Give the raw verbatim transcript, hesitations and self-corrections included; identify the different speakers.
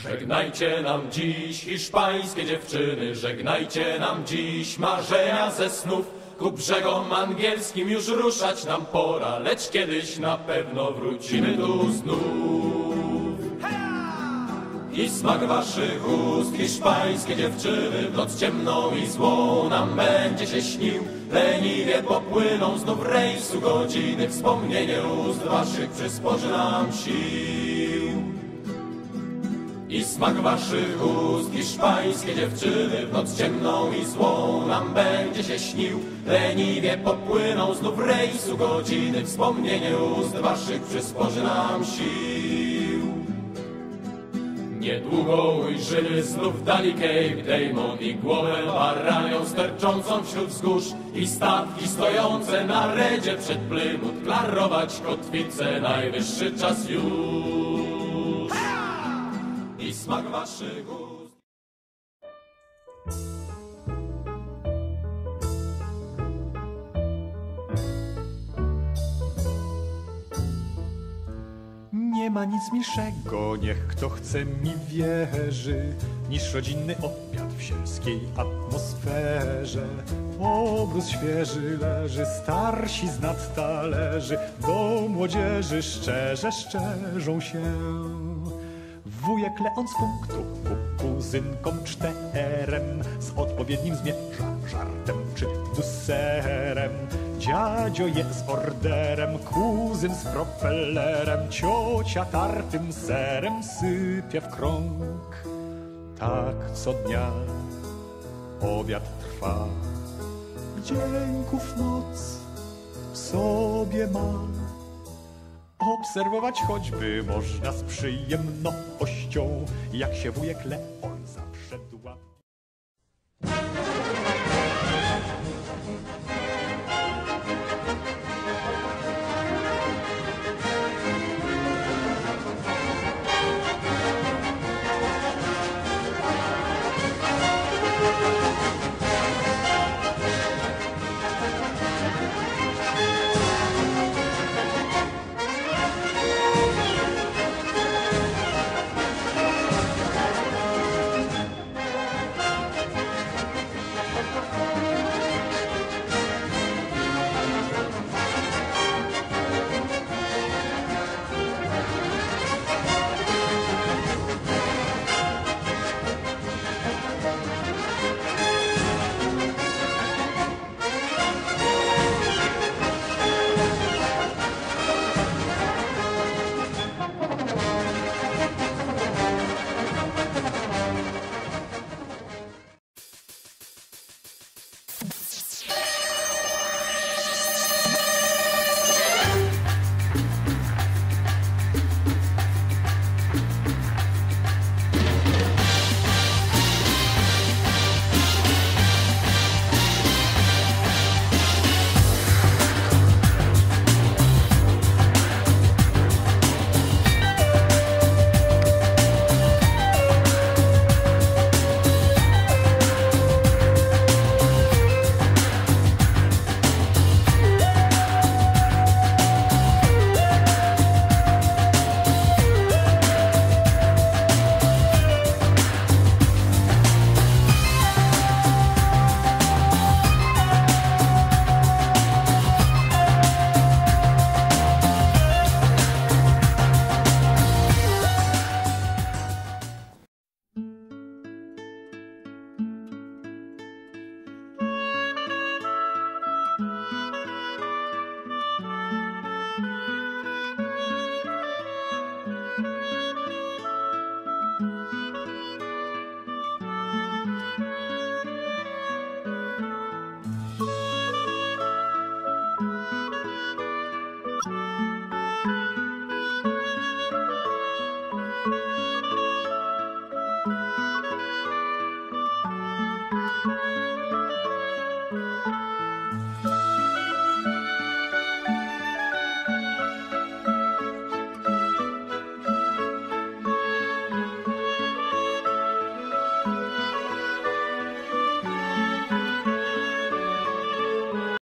Speaker 1: Żegnajcie nam dziś hiszpańskie dziewczyny, żegnajcie nam dziś marzenia ze snów. Ku brzegom angielskim już ruszać nam pora, lecz kiedyś na pewno wrócimy tu znów. I smak waszych ust, hiszpańskie dziewczyny, w noc ciemną i złą nam będzie się śnił. Leniwie popłyną znów rejsu godziny, wspomnienie ust waszych przysporzy nam sił. I smak waszych ust, hiszpańskie dziewczyny, w noc ciemną i złą nam będzie się śnił. Leniwie popłyną znów rejsu godziny, wspomnienie ust waszych przysporzy nam sił. Niedługo ujrzymy znów dali Cape Damon i głowę baranią sterczącą wśród wzgórz i statki stojące na redzie przed Plymouth, klarować kotwicę, najwyższy czas już. I smak waszych ust.
Speaker 2: Nie ma nic milszego, niech kto chce mi wierzy, niż rodzinny obiad w sielskiej atmosferze. Obrus świeży leży, starsi z nad talerzy, do młodzieży szczerze szczerzą się. Wujek Leon z punktu ku kuzynkom czterem z odpowiednim zmierza żartem czy duserem. Dziadzio jest z orderem, kuzyn z propellerem, ciocia tartym serem sypie w krąg. Tak co dnia obiad trwa, dzięków noc w sobie ma. Obserwować choćby można z przyjemnością, jak się wujek Leon zawsze dła.